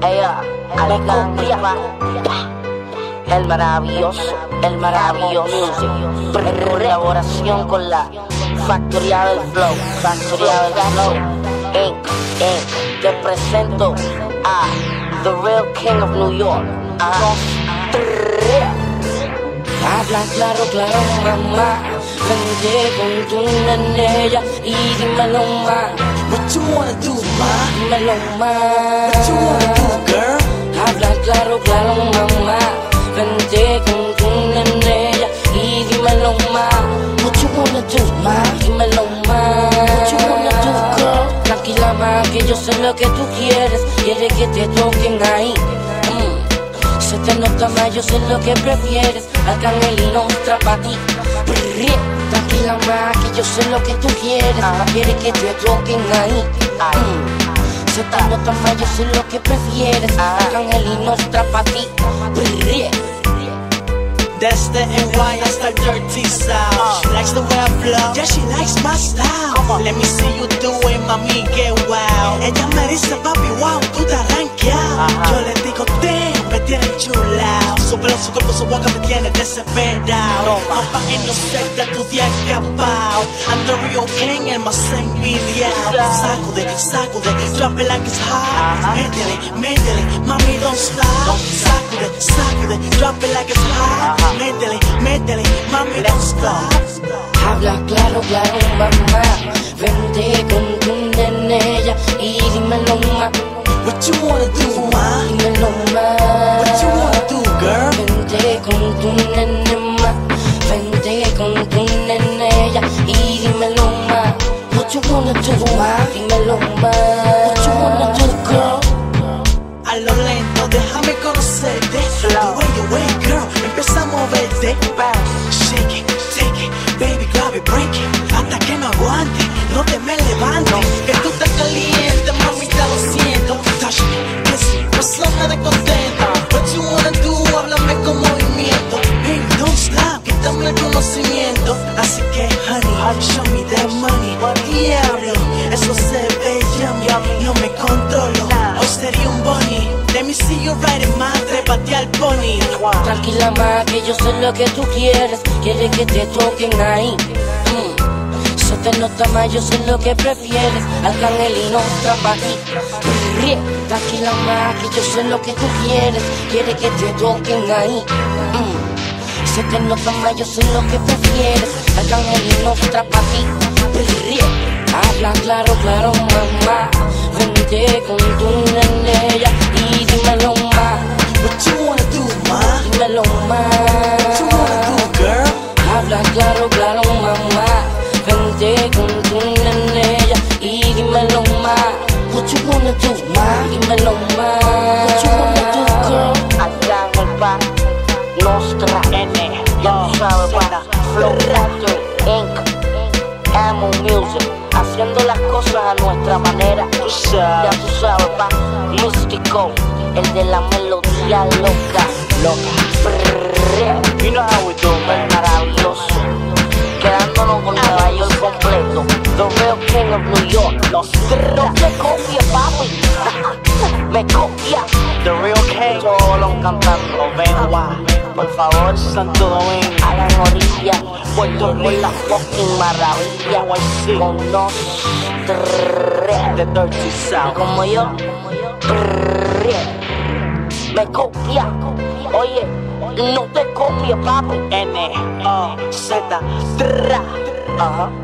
Ella, Alejandra, el maravilloso music, en colaboración con la Factoría del Flow, Inc. Te presento a The Real King of New York. Habla claro, mamá. Vente con tu nenella y dímelo más. What you wanna do, ma? Dímelo más. What you wanna do, girl? Habla claro, mamá. Vente con tu nenella y dímelo más. What you wanna do, ma? Dímelo más. What you wanna do, girl? Tranquila más, que yo sé lo que tú quieres. Quieres que te toquen ahí. Se te nota más, yo sé lo que prefieres. Arcángel y Nostra pa' ti. Tranquila más, que yo sé lo que tú quieres. Quieres que te toquen ahí. Se te nota más, yo sé lo que prefieres. Arcángel y Nostra pa' ti. That's the NY, that's the dirty style. She likes the way I flow, yeah, she likes my style. Let me see you do it, mami, get wow. Ella me dice, papi, wow, tú te ranqueado. Yo le digo, damn, me tiene chulao. Su pelo, su cuerpo, su boca me tiene desesperado. Papá inocente, tú te has escapado. I'm the real king, el más envidiado. Sacude, drop it like it's hot. Métele, mami, don't stop. Sacude, drop it like it's hot. Métele, mami, don't stop. Habla claro, mamá. Vente con tu nenella y dímelo más. What you wanna do, ma? Dímelo más. What you wanna do, girl? Vente con tu nenema. Vente con tu nenella y dímelo más. What you wanna do, ma? Dímelo más. What you wanna do, girl? A lo lento, déjame conocerte. The way, girl, empieza a moverte. Shake it, take it, baby, grab it, break it. Hasta que no aguante, no te me levantes. Que tú estás caliente, mami, te lo siento. Touch me, kiss me, persona de contento. What you wanna do, háblame con movimiento. Baby, don't stop, quítame el conocimiento. Así que, honey, show me that money. Diablo, eso se ve yummy. No me controlo, hoy sería un bunny. Let me see you riding my trépate al pony. Tranquila más, que yo sé lo que tú quieres. Quieres que te toquen ahí. Se te nota más, yo sé lo que prefieres. Arcángel y Nostra pa' ti. Tranquila más, que yo sé lo que tú quieres. Quieres que te toquen ahí. Se te nota más, yo sé lo que prefieres. Arcángel y Nostra pa' ti. Habla claro, mamá. Vente con tu nenella y dímelo más. What you wanna do, ma? Dímelo más. What you wanna do, girl? Habla claro, mamá. Vente con tu nenella y dímelo más. What you wanna do, ma? Dímelo más. What you wanna do, girl? Arcángel pa' Nostra, ya tú sabes, pa' Flow Factory, Inc. Amo Music, haciendo las cosas a nuestra manera. Ya tú sabes, pa' Místico, el de la melodía loca. You know how we do, man. El maravilloso, quedándonos con Nueva York completo. The Real King of New York. No te copies, papi. Me copia. The real king. Solo cantando. Por favor, Santo Domingo. hagan orilla. Puerto Por la Rico. fucking maravilla. NYC. Con Nostra. The dirty south. Como yo. Me copia. Oye, no te copies, papi. N-O-Z. Ajá.